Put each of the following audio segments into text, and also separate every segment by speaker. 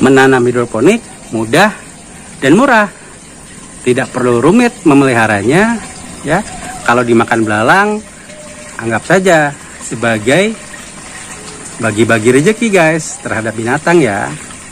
Speaker 1: menanam hidroponik mudah dan murah. Tidak perlu rumit memeliharanya ya. Kalau dimakan belalang, anggap saja sebagai bagi-bagi rezeki guys terhadap binatang ya.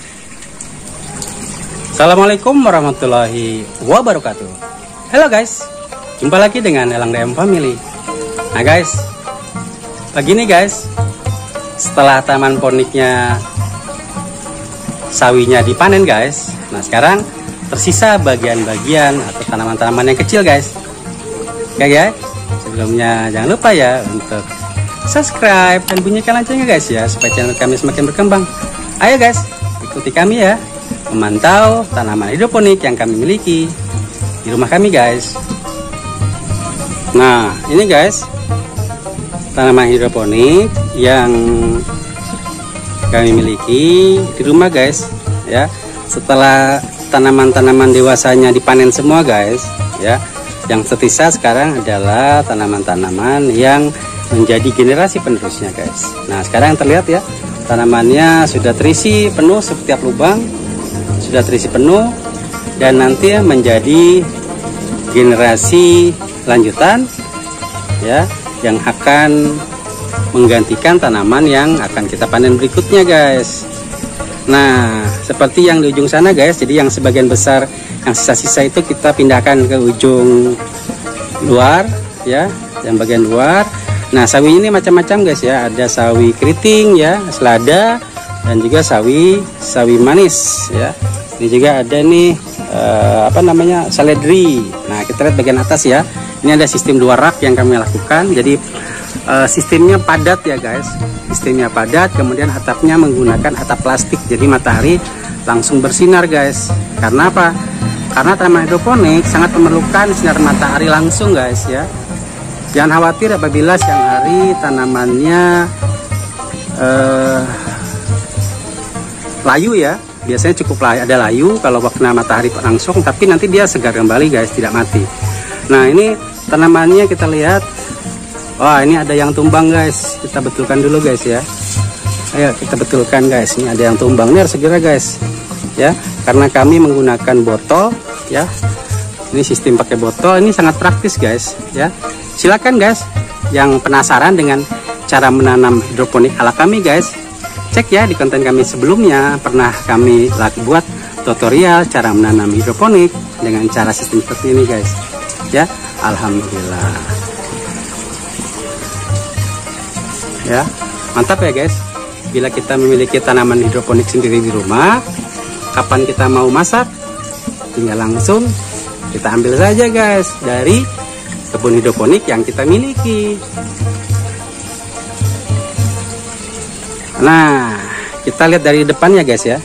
Speaker 1: Assalamualaikum warahmatullahi wabarakatuh. Halo guys, jumpa lagi dengan Elang DM Family. Nah guys, pagi ini guys, setelah taman poniknya sawinya dipanen guys, nah sekarang tersisa bagian-bagian atau tanaman-tanaman yang kecil guys. Oke guys, sebelumnya jangan lupa ya untuk subscribe dan bunyikan loncengnya guys ya, supaya channel kami semakin berkembang. Ayo guys, ikuti kami ya, memantau tanaman hidroponik yang kami miliki di rumah kami guys. Nah ini guys, tanaman hidroponik yang kami miliki di rumah guys ya. Setelah tanaman-tanaman dewasanya dipanen semua guys ya, yang tersisa sekarang adalah tanaman-tanaman yang menjadi generasi penerusnya guys. Nah sekarang terlihat ya, tanamannya sudah terisi penuh, setiap lubang sudah terisi penuh, dan nanti menjadi generasi lanjutan ya, yang akan menggantikan tanaman yang akan kita panen berikutnya guys. Nah seperti yang di ujung sana guys, jadi yang sebagian besar yang sisa-sisa itu kita pindahkan ke ujung luar ya, yang bagian luar. Nah sawi ini macam-macam guys ya, ada sawi keriting ya, selada, dan juga sawi manis ya. Ini juga ada nih seledri. Nah kita lihat bagian atas ya, ini ada sistem 2 rak yang kami lakukan. Jadi sistemnya padat ya guys, sistemnya padat, kemudian atapnya menggunakan atap plastik, jadi matahari langsung bersinar guys. Karena apa? Karena tanaman hidroponik sangat memerlukan sinar matahari langsung guys ya. Jangan khawatir apabila siang hari tanamannya layu ya, biasanya cukup ada layu kalau waktu matahari langsung, tapi nanti dia segar kembali guys, tidak mati. Nah ini tanamannya kita lihat. Wah ini ada yang tumbang guys, kita betulkan dulu guys ya. Ayo kita betulkan guys, ini ada yang tumbang, ini harus segera guys ya, karena kami menggunakan botol ya. Ini sistem pakai botol, ini sangat praktis guys ya. Silakan guys yang penasaran dengan cara menanam hidroponik ala kami guys, cek ya di konten kami sebelumnya, pernah kami buat tutorial cara menanam hidroponik dengan cara sistem seperti ini guys ya. Alhamdulillah ya, mantap ya guys. Bila kita memiliki tanaman hidroponik sendiri di rumah, kapan kita mau masak tinggal langsung kita ambil saja guys dari kebun hidroponik yang kita miliki. Nah kita lihat dari depannya guys ya,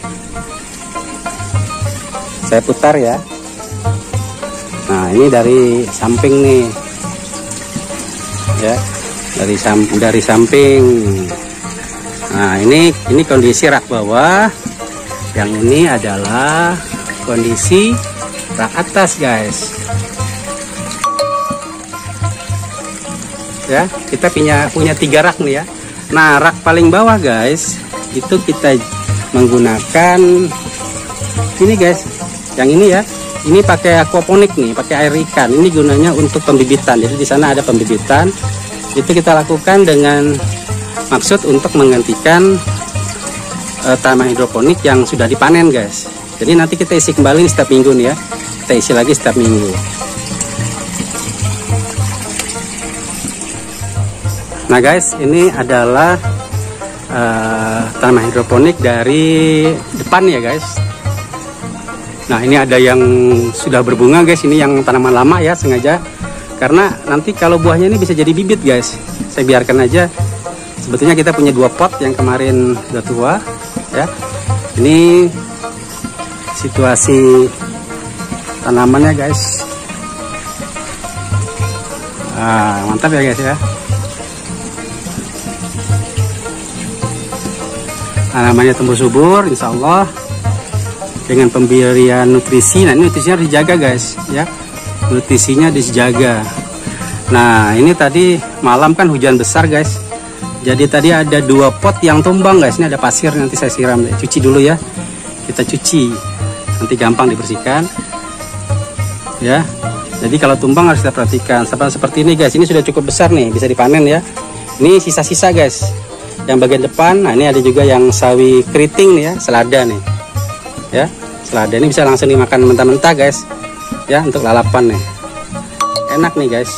Speaker 1: saya putar ya. Nah ini dari samping nih ya, dari samping. Nah ini kondisi rak bawah, yang ini adalah kondisi rak atas guys ya. Kita punya 3 rak nih ya. Nah rak paling bawah guys itu kita menggunakan ini guys, yang ini ya, ini pakai aquaponik nih, pakai air ikan. Ini gunanya untuk pembibitan, jadi di sana ada pembibitan. Itu kita lakukan dengan maksud untuk menggantikan tanaman hidroponik yang sudah dipanen guys. Jadi nanti kita isi kembali setiap minggu nih ya, kita isi lagi setiap minggu. Nah guys, ini adalah tanaman hidroponik dari depan ya guys. Nah ini ada yang sudah berbunga guys, ini yang tanaman lama ya, sengaja karena nanti kalau buahnya ini bisa jadi bibit guys, saya biarkan aja. Sebetulnya kita punya 2 pot yang kemarin sudah tua ya. Ini situasi tanamannya guys. Mantap ya guys ya. Tanamannya tumbuh subur insya Allah dengan pemberian nutrisi. Nah ini nutrisinya harus dijaga guys ya, nutrisinya dijaga. Nah ini tadi malam kan hujan besar guys, jadi tadi ada 2 pot yang tumbang guys. Ini ada pasir, nanti saya siram, cuci dulu ya. kita cuci, nanti gampang dibersihkan ya. Jadi kalau tumbang harus kita perhatikan. Seperti ini guys, ini sudah cukup besar nih, bisa dipanen ya. Ini sisa-sisa guys, yang bagian depan. Nah ini ada juga yang sawi keriting nih ya, selada nih ya. Selada ini bisa langsung dimakan mentah-mentah guys ya, untuk lalapan nih, enak nih guys.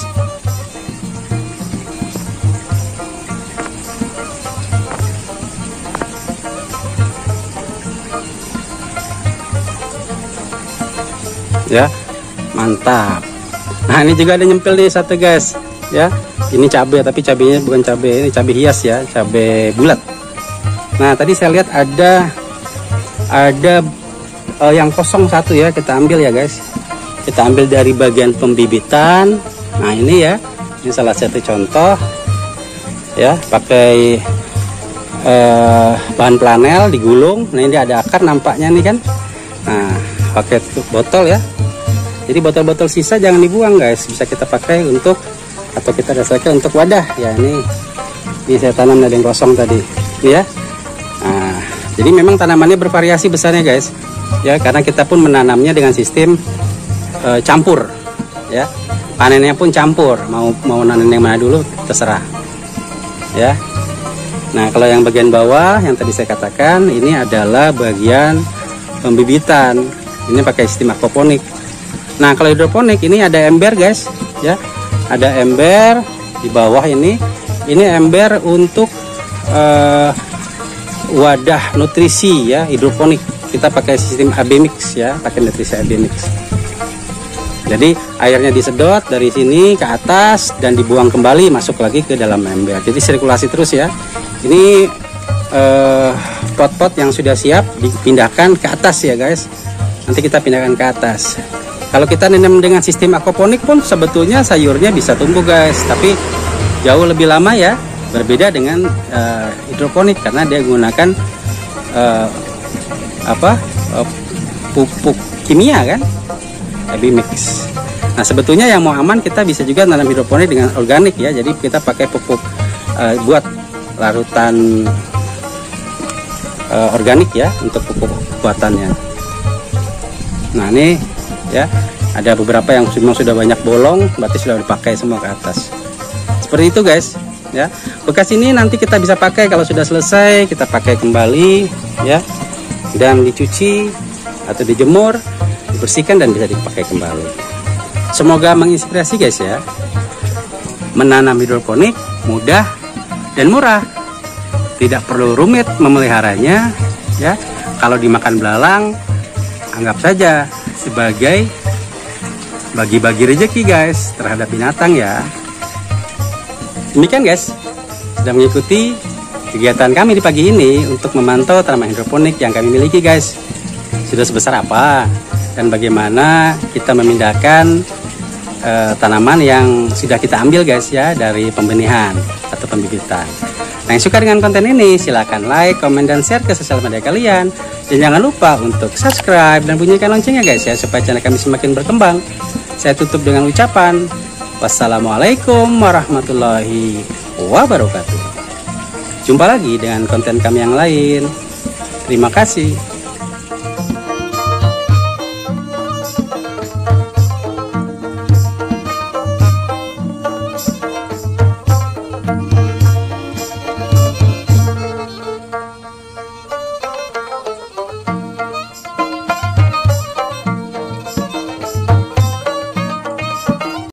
Speaker 1: Ya, mantap. Nah ini juga ada nyempil nih satu guys ya. Ini cabai, tapi cabainya bukan cabai, ini cabai hias ya, cabai bulat. Nah tadi saya lihat ada yang kosong satu ya, kita ambil ya guys. Kita ambil dari bagian pembibitan. Nah ini ya, ini salah satu contoh ya, pakai bahan planel digulung. Nah ini ada akar nampaknya nih kan. Nah pakai botol ya. Jadi botol-botol sisa jangan dibuang guys, bisa kita pakai untuk, atau kita dasarkan untuk wadah ya. Ini saya tanam dari yang kosong tadi ya. Nah jadi memang tanamannya bervariasi besarnya guys ya, karena kita pun menanamnya dengan sistem campur ya. Panennya pun campur, mau nanam yang mana dulu terserah ya. Nah kalau yang bagian bawah yang tadi saya katakan, ini adalah bagian pembibitan. Ini pakai sistem aquaponik. Nah kalau hidroponik ini ada ember guys ya, ada ember di bawah ini ember untuk wadah nutrisi ya, hidroponik. Kita pakai sistem AB mix ya, pakai nutrisi AB mix. Jadi airnya disedot dari sini ke atas dan dibuang kembali, masuk lagi ke dalam ember. Jadi sirkulasi terus ya. Ini pot-pot yang sudah siap dipindahkan ke atas ya guys. Nanti kita pindahkan ke atas. Kalau kita nanam dengan sistem aquaponik pun sebetulnya sayurnya bisa tumbuh guys, tapi jauh lebih lama ya, berbeda dengan hidroponik karena dia menggunakan pupuk kimia kan, AB mix. Nah sebetulnya yang mau aman kita bisa juga nanam hidroponik dengan organik ya, jadi kita pakai pupuk buat larutan organik ya untuk pupuk buatannya. Nah ini ya, ada beberapa yang sudah banyak bolong, berarti sudah dipakai semua ke atas. Seperti itu guys ya. Bekas ini nanti kita bisa pakai kalau sudah selesai, kita pakai kembali ya, dan dicuci atau dijemur, dibersihkan dan bisa dipakai kembali. Semoga menginspirasi guys ya. Menanam hidroponik mudah dan murah, tidak perlu rumit memeliharanya ya. Kalau dimakan belalang, anggap saja sebagai bagi-bagi rezeki guys terhadap binatang ya. Demikian guys, sudah mengikuti kegiatan kami di pagi ini untuk memantau tanaman hidroponik yang kami miliki guys. Sudah sebesar apa dan bagaimana kita memindahkan tanaman yang sudah kita ambil guys ya dari pembenihan atau pembibitan. Nah yang suka dengan konten ini silahkan like, komen, dan share ke sosial media kalian. Dan jangan lupa untuk subscribe dan bunyikan loncengnya guys ya, supaya channel kami semakin berkembang. Saya tutup dengan ucapan wassalamualaikum warahmatullahi wabarakatuh. Jumpa lagi dengan konten kami yang lain. Terima kasih.